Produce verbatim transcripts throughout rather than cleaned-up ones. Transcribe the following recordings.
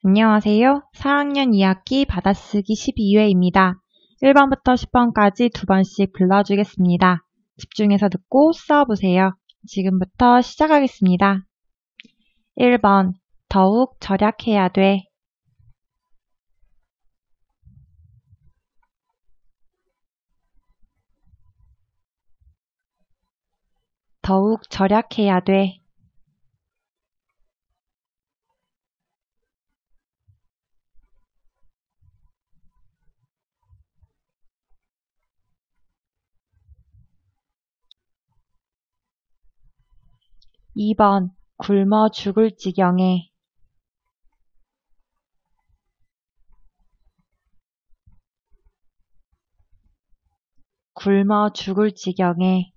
안녕하세요. 사 학년 이 학기 받아쓰기 십이 회입니다. 일 번부터 십 번까지 두 번씩 불러주겠습니다. 집중해서 듣고 써보세요. 지금부터 시작하겠습니다. 일 번, 더욱 절약해야 돼. 더욱 절약해야 돼. 이 번, 굶어 죽을 지경에. 굶어 죽을 지경에.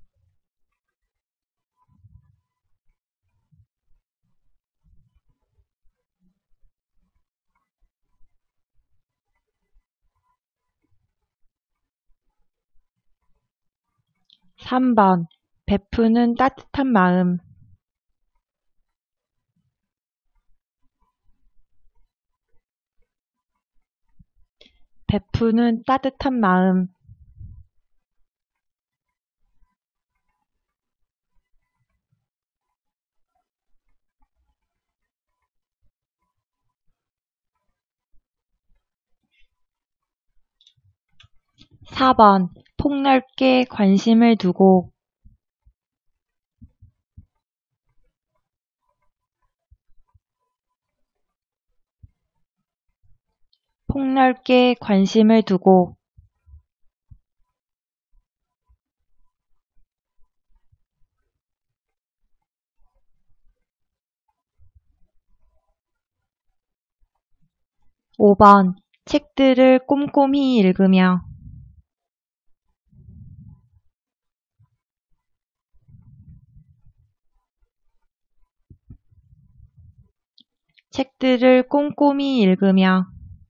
삼 번, 베푸는 따뜻한 마음. 베푸는 따뜻한 마음. 사 번, 폭넓게 관심을 두고. 폭넓게 관심을 두고. 오 번, 책들을 꼼꼼히 읽으며. 책들을 꼼꼼히 읽으며.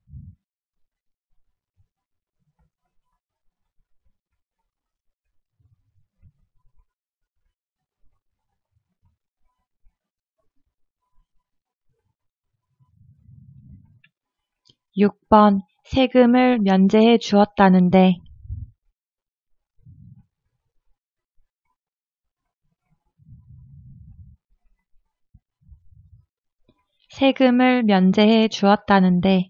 육 번, 세금을 면제해 주었다는데. 세금을 면제해 주었다는데.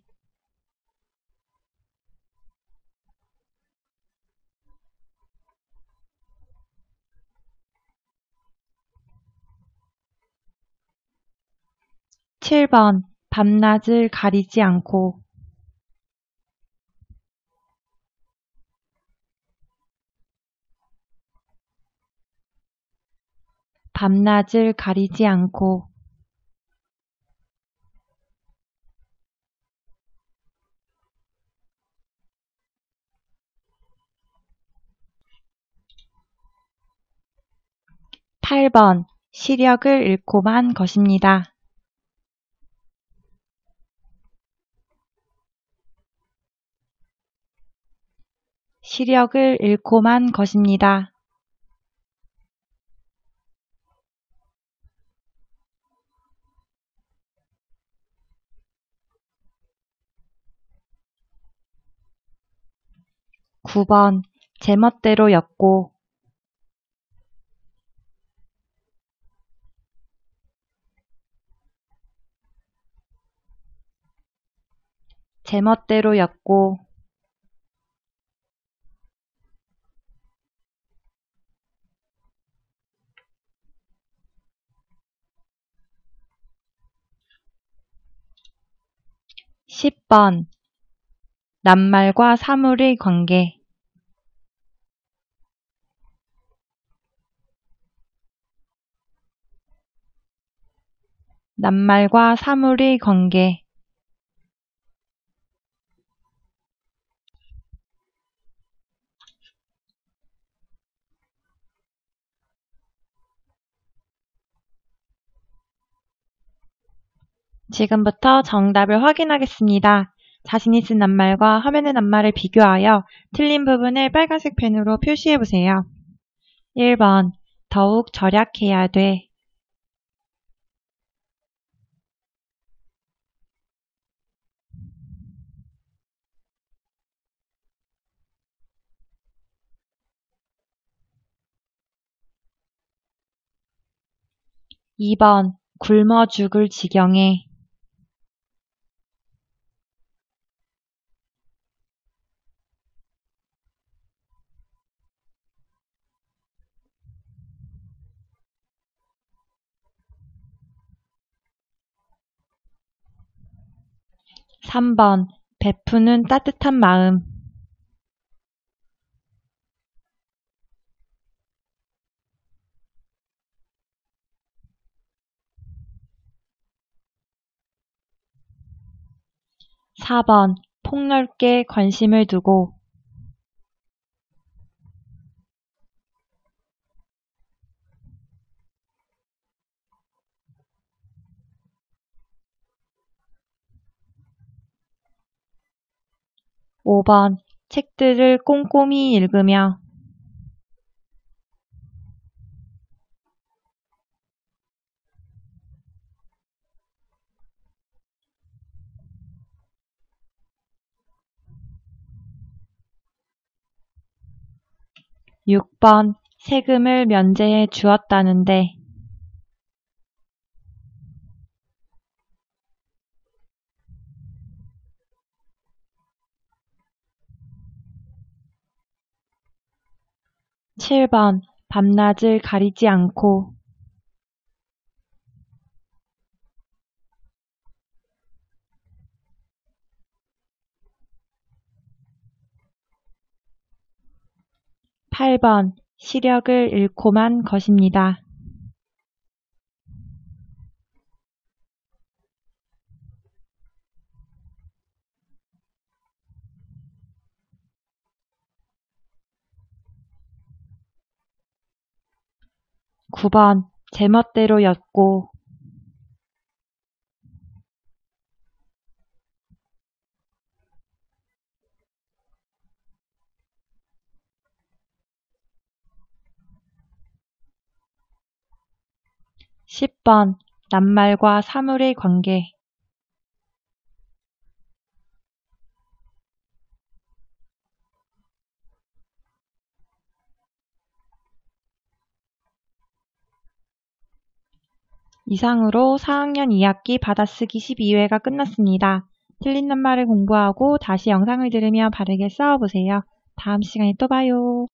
칠 번, 밤낮을 가리지 않고. 밤낮을 가리지 않고. 팔 번, 시력을 잃고만 것입니다. 시력을 잃고만 것입니다. 구 번, 제멋대로였고. 제멋대로였고. 십 번, 낱말과 사물의 관계. 낱말과 사물의 관계. 지금부터 정답을 확인하겠습니다. 자신이 쓴 낱말과 화면의 낱말을 비교하여 틀린 부분을 빨간색 펜으로 표시해보세요. 일 번, 더욱 절약해야 돼. 이 번 굶어 죽을 지경에. 삼 번 베푸는 따뜻한 마음. 사 번 폭넓게 관심을 두고. 오 번 책들을 꼼꼼히 읽으며. 육 번 세금을 면제해 주었다는데. 칠 번 밤낮을 가리지 않고. 팔 번 시력을 잃고만 것입니다. 구 번 제멋대로였고. 십 번 낱말과 사물의 관계. 이상으로 사 학년 이 학기 받아쓰기 십이 회가 끝났습니다. 틀린 낱말을 공부하고 다시 영상을 들으며 바르게 써보세요. 다음 시간에 또 봐요.